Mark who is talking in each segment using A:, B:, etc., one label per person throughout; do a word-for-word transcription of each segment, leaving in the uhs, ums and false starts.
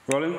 A: Rolling.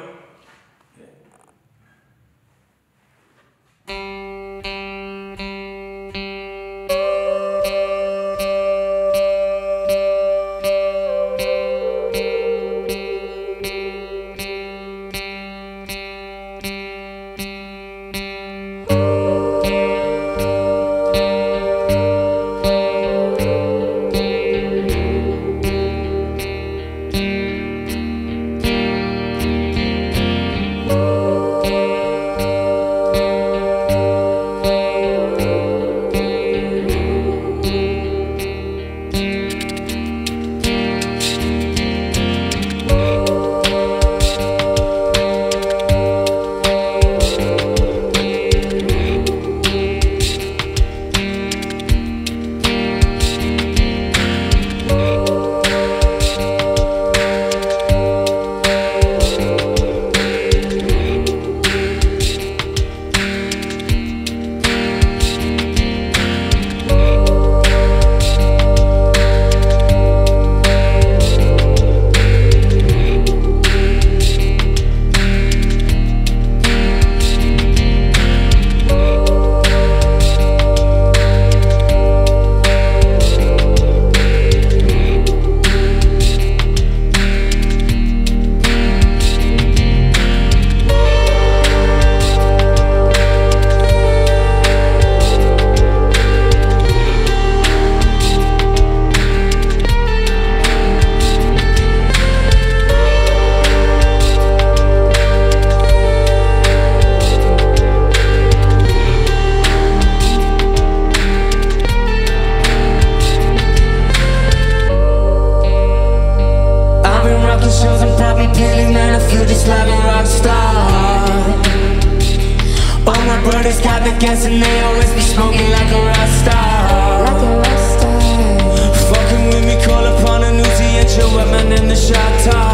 A: brothers got the gas and they always be smoking like a Rockstar. Like a Rockstar. Fucking with me, call upon a Uzi and your weapon in the shot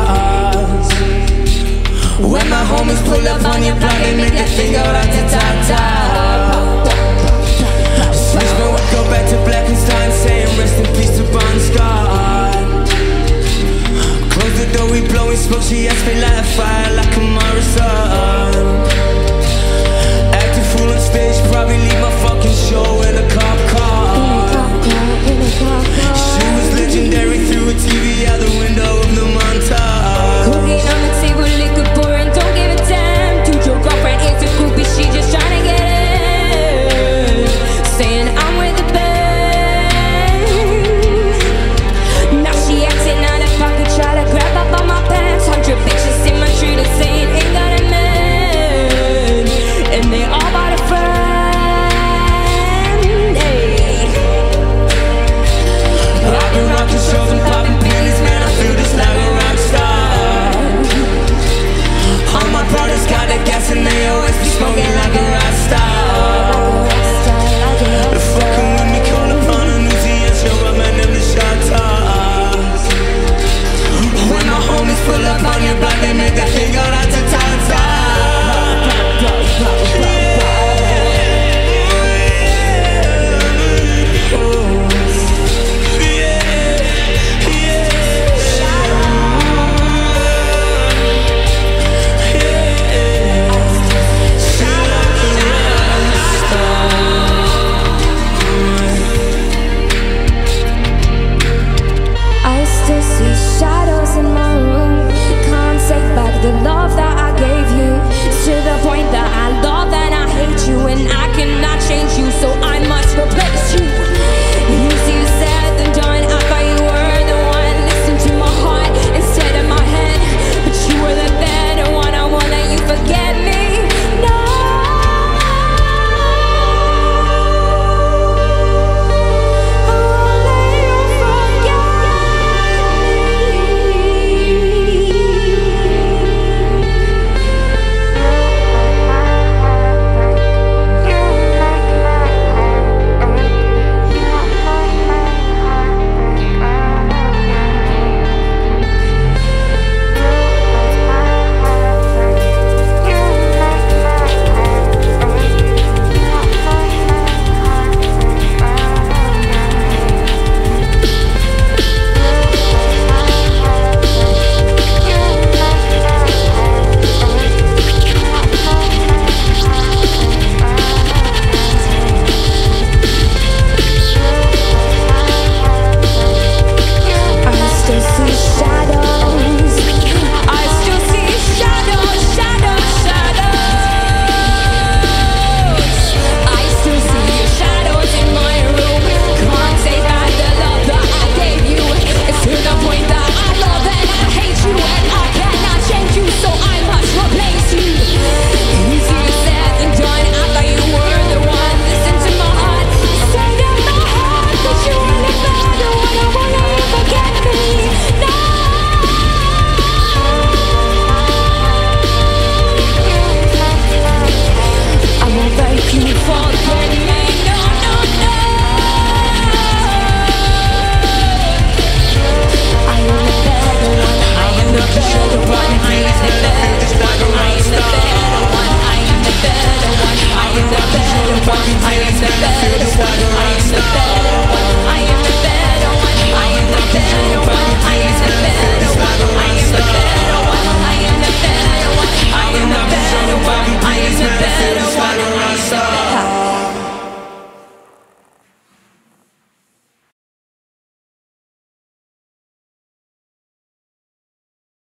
A: toss. When my homies pull up on your block, they make that thing go out to top top. Switch my whip, go back to Blackenstein, saying rest in peace to Bon Scott. Close the door, we blowing smoke, she asked me light a fire like a Morrison. Acting fool on stage, probably leave my fucking show in a cop car. She was legendary, threw a T V out the window of the montage.
B: Cocaine on the table, liquor pouring, don't give a damn. Dude, your girlfriend is a groupie, she just tryna get in. Saying I'm with the band. Now she acting out of pocket, try to grab up on my pants. Hundred bitches in my street are saying ain't got a man, and they all bought a friend. Hey.
A: I've been rocking shows and popping pills, man, I feel just like a rock star. All my brothers got that gas and they always be smoking like a Rockstar. Fucking with me, call upon a Uzi and show up, man, them the shot toss. When my homies pull up on your block, they make that thing go out to top top.
B: I still see shadows in my room. Can't take back the love